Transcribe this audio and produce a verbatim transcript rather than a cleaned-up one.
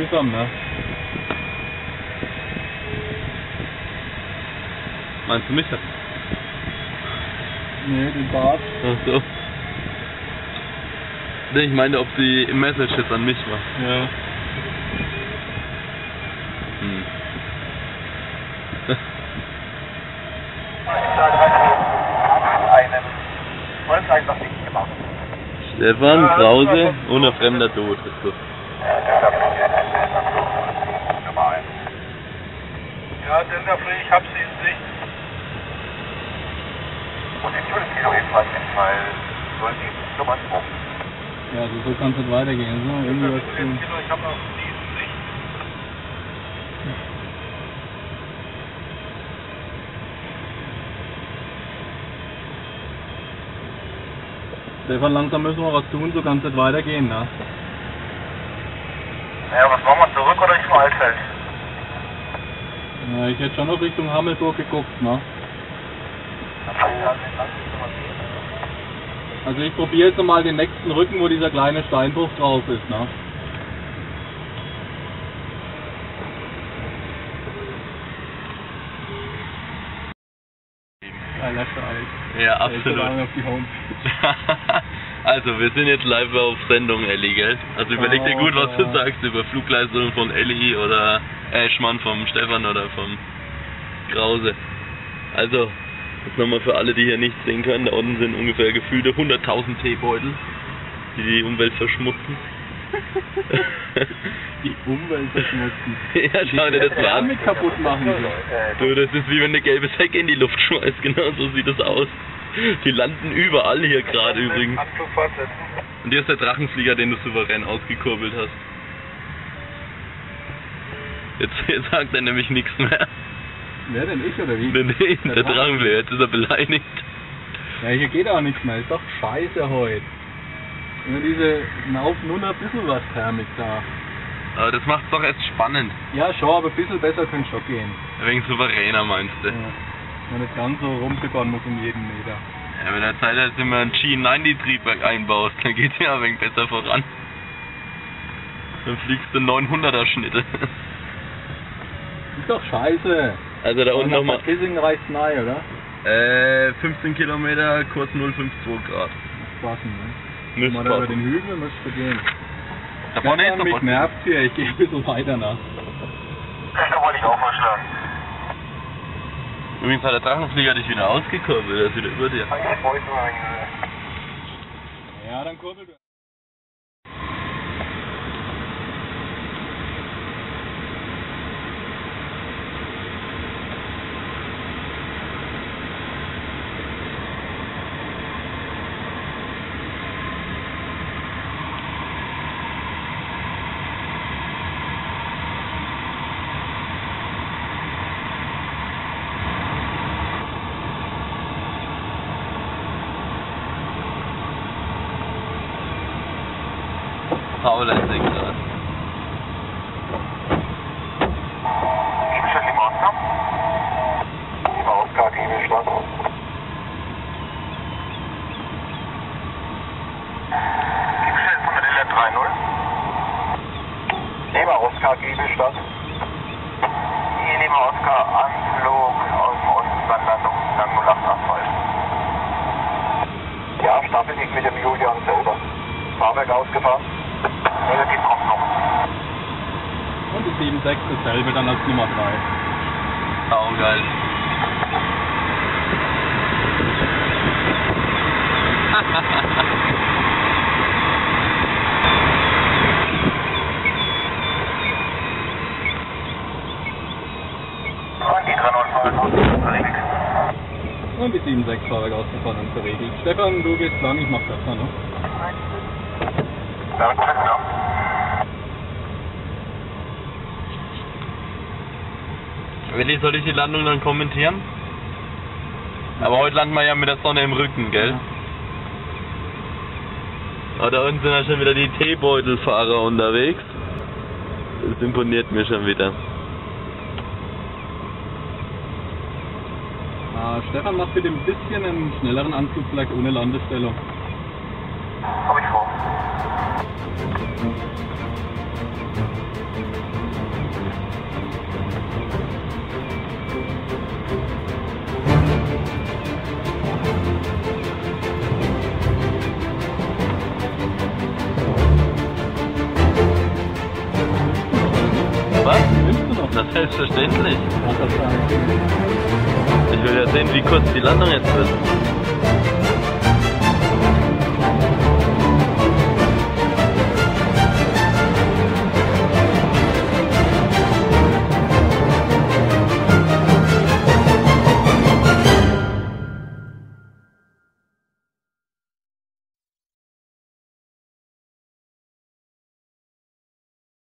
langsam, ne? Meinst du mich? Nee, den Bart. Ach so. Nee, ich meine, ob die Message jetzt an mich war. Ja. Hm. Stefan Krause, ohne fremder Tod. Ist das. Ja, Delta Free, ich hab sie in Sicht. Und den fünf Kilo ebenfalls in Fall null sieben Nummern rum. Ja, also so kann es nicht weitergehen, so. Irgendwie was tun. Ich hab auch die in Sicht. Stefan, langsam müssen wir was tun, so kann es nicht weitergehen, ne? Ja, was machen wir, zurück oder Richtung Altfeld? Ja, ich hätte schon noch Richtung Hammelburg geguckt, ne? Also ich probiere jetzt mal den nächsten Rücken, wo dieser kleine Steinbruch drauf ist, ne? Geiler Scheiß. Ja, Der ist so absolut. lange auf die Home. Also, wir sind jetzt live auf Sendung, Elli, gell? Also überleg dir gut, was du Oh. sagst über Flugleistungen von Elli oder Eschmann, vom Stefan oder vom Krause. Also, jetzt nochmal für alle, die hier nichts sehen können, da unten sind ungefähr gefühlte hunderttausend Teebeutel, die die Umwelt verschmutzen. Die Umwelt verschmutzen. Ja, schau dir das mal an. Mit kaputt machen. Du, das ist wie wenn eine gelbe Säcke in die Luft schmeißt, genau so sieht das aus. Die landen überall hier gerade übrigens. Und hier ist der Drachenflieger, den du souverän ausgekurbelt hast. Jetzt, jetzt sagt er nämlich nichts mehr. Wer denn, ich oder wie? Nee, nee, der Drachenflieger, jetzt ist er beleidigt. Ja, hier geht auch nichts mehr, ist doch scheiße heute. Nur diese laufen nur noch ein bisschen was Thermik da. Aber das macht's doch erst spannend. Ja, schon, aber ein bisschen besser könnte es schon gehen. Ein wenig souveräner meinst du? Ja. Wenn nicht ganz so rumbegonnen muss um jeden Meter. Ja, mit der Zeit, dass du immer ein G neunzig Triebwerk einbaust, dann geht's ja ein wenig besser voran. Dann fliegst du neunhunderter Schnitte. Ist doch scheiße. Also da unten nochmal. Kissing reicht nahe, oder? Äh, fünfzehn Kilometer, Kurs null Komma fünfundzwanzig Grad. Passen, ne? Müsste Mal da über passen. den Hügel müsste gehen. Da vorne ist Ja, doch mich was. nervt hier, ich gehe ein bisschen weiter nach. Da wollte ich auch vorschlagen. Übrigens hat der Drachenflieger dich wieder ausgekurbelt, er ist wieder über dir. Ja, dann kurbel du. Paul ist sechs Grad. Gibstadt Lima Oscar. Lima Oscar, Gibstadt. Gibstadt von der Lilla drei null. Lima Oscar, Gibstadt. Hier Lima Oscar, Anflug aus dem Osten, dann Landung, dann null acht Asphalt. Ja, Stapelweg mit dem Julian selber. Fahrwerk ausgefahren. Negativ kommt noch. Und die sieben sechs dasselbe dann als Nummer drei. Sau geil. Und die drei null Fahrwerk verregelt. Und die sieben sechs Fahrwerk ausgefahren und verregelt. Stefan, du gehst lang, ich mach das mal, ne? Ja, gut, ja. Willi, soll ich die Landung dann kommentieren? Aber heute landen wir ja mit der Sonne im Rücken, gell? Aber da unten sind ja schon wieder die Teebeutelfahrer unterwegs. Das imponiert mir schon wieder. Ah, Stefan macht bitte ein bisschen einen schnelleren Anflug, vielleicht ohne Landestellung. Hab ich vor. selbstverständlich. Kann das sein? Ich will ja sehen, wie kurz die Landung jetzt wird.